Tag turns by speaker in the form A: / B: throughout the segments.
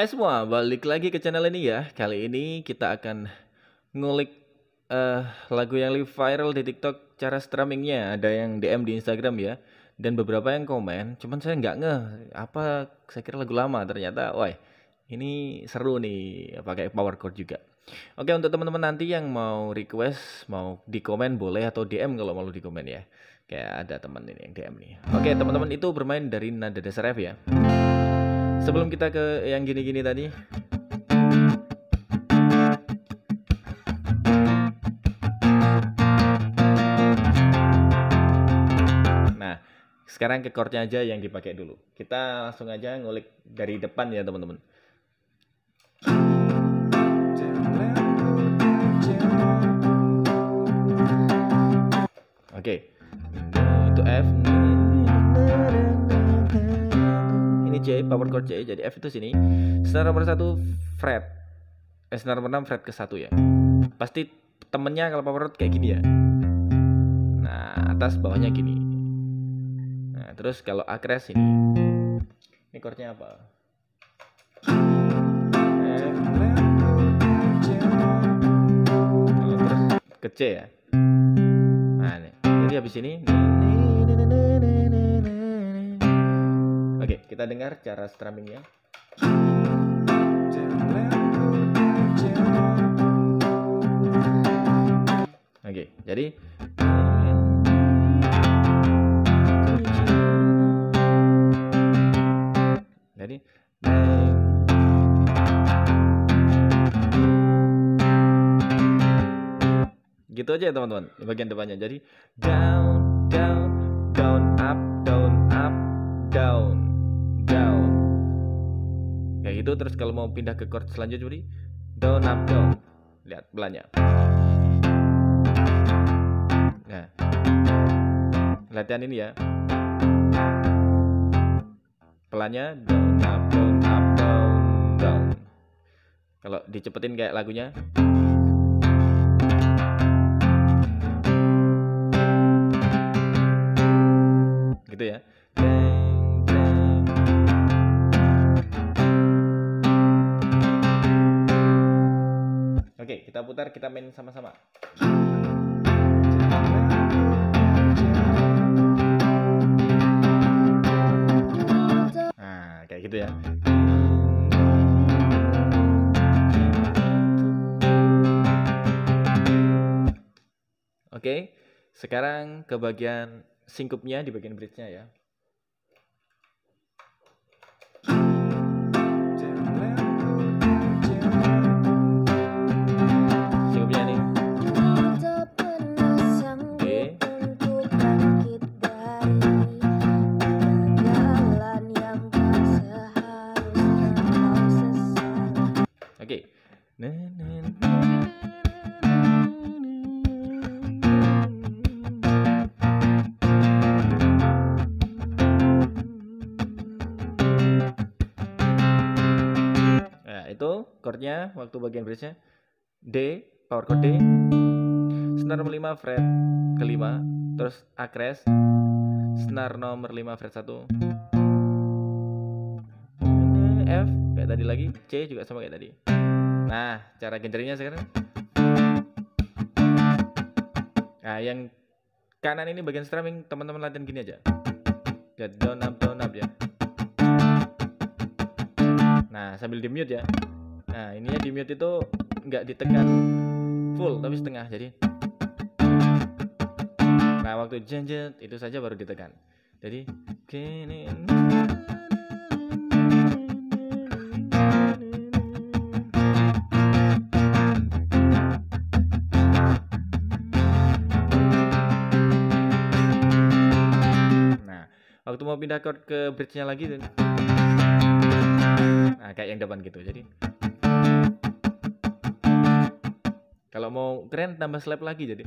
A: Hai semua, balik lagi ke channel ini ya. Kali ini kita akan ngulik lagu yang lagi viral di TikTok, cara streamingnya. Ada yang DM di Instagram ya, dan beberapa yang komen. Cuman saya nggak ngeh apa, saya kira lagu lama. Ternyata, wah, ini seru nih, pakai power chord juga. Oke, untuk teman-teman nanti yang mau request, mau di komen boleh, atau DM kalau mau di komen ya. Kayak ada teman ini yang DM nih. Oke, teman-teman itu bermain dari nada dasar F ya. Sebelum kita ke yang gini-gini tadi, nah sekarang ke chordnya aja yang dipakai dulu. Kita langsung aja ngulik dari depan ya teman-teman. Oke, itu F, ini C, power chord C, jadi F itu sini. Senar nomor 1 fret, senar nomor 6 fret ke 1 ya. Pasti temennya kalau power chord kayak gini ya. Nah, atas bawahnya gini. Nah, terus kalau A crash ini chordnya apa? F, terus ke C ya. Nah, nih. Jadi habis ini, oke, kita dengar cara strummingnya. Oke, jadi gitu aja ya teman-teman, di bagian depannya. Jadi down, down, down, up, down, up, down, down. Kayak gitu. Terus kalau mau pindah ke chord selanjutnya jadi down, up, down. Lihat belanya. Nah, latihan ini ya. Pelannya down, up, down, up, down, down. Kalau dicepetin kayak lagunya, gitu ya. Oke, kita putar, kita main sama-sama. Nah, kayak gitu ya. Oke, sekarang ke bagian singkupnya, di bagian bridge-nya ya. Singkupnya nih. Oke. Nah, itu chordnya waktu bagian bridge-nya. D, power chord D, senar nomor 5 fret ke-5, terus A crash, senar nomor 5 fret 1, F kayak tadi lagi, C juga sama kayak tadi. Nah, cara genjrengnya sekarang. Nah, yang kanan ini bagian strumming, teman-teman latihan gini aja. Ya, down up ya. Nah, sambil di mute ya. Nah, ininya di mute itu nggak ditekan full, tapi setengah. Jadi, nah waktu janjet itu saja baru ditekan. Jadi, gini. Nah, waktu mau pindah chord ke bridge-nya lagi, nah kayak yang depan gitu. Jadi kalau mau keren tambah slap lagi jadi.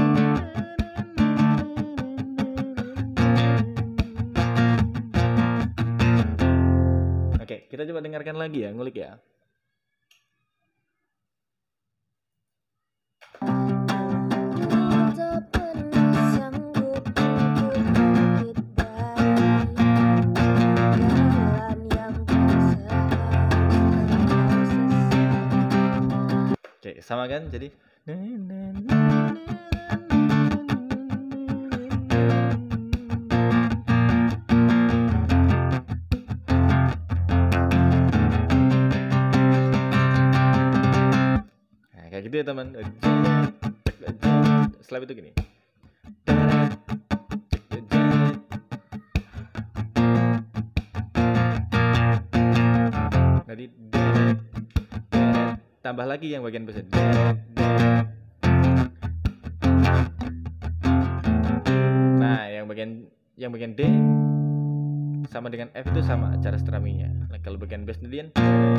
A: Oke, kita coba dengarkan lagi ya, ngulik ya. Oke, sama kan? Jadi nah, kayak gitu ya teman. Setelah itu gini. Jadi tambah lagi yang bagian besar. Nah, yang bagian D sama dengan F itu sama cara strummingnya. Nah, kalau bagian bass sendirian.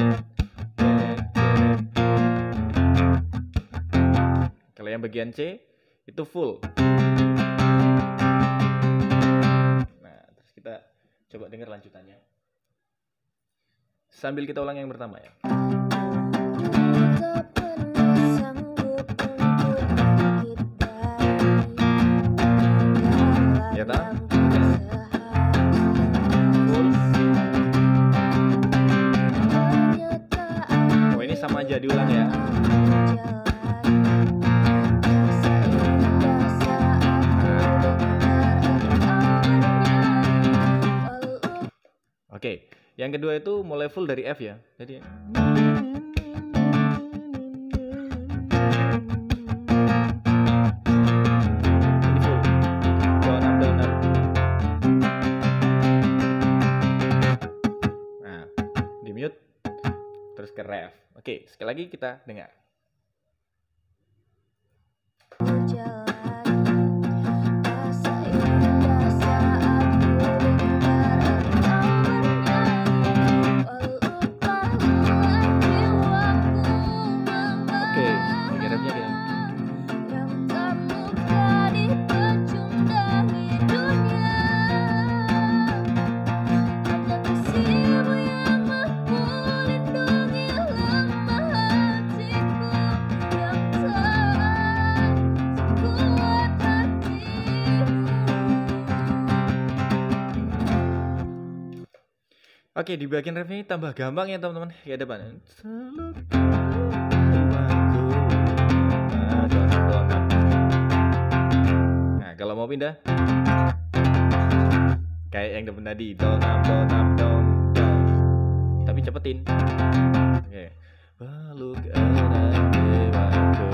A: Kalau yang bagian C itu full. Nah, terus kita coba dengar lanjutannya. Sambil kita ulang yang pertama ya. Ya tak? Oh, ini sama aja diulang ya. Oke, yang kedua itu mulai full dari F ya. Jadi ini full. Down up down up. Nah, di mute terus ke ref. Oke, sekali lagi kita dengar. Oke, di bagian refnya ini tambah gampang ya teman-teman. Ya depan. Nah, kalau mau pindah kayak yang depan tadi, down up down up down down. Tapi cepetin. Oke. Baluk arah dewaku.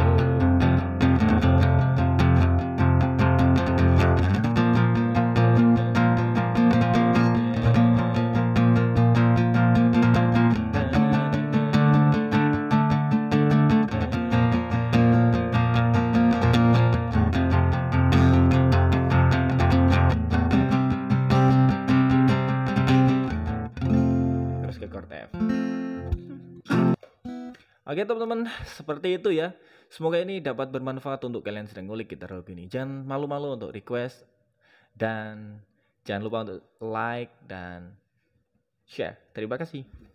A: Oke teman-teman, seperti itu ya. Semoga ini dapat bermanfaat untuk kalian sedang ngulik gitar hobi ini. Jangan malu-malu untuk request dan jangan lupa untuk like dan share. Terima kasih.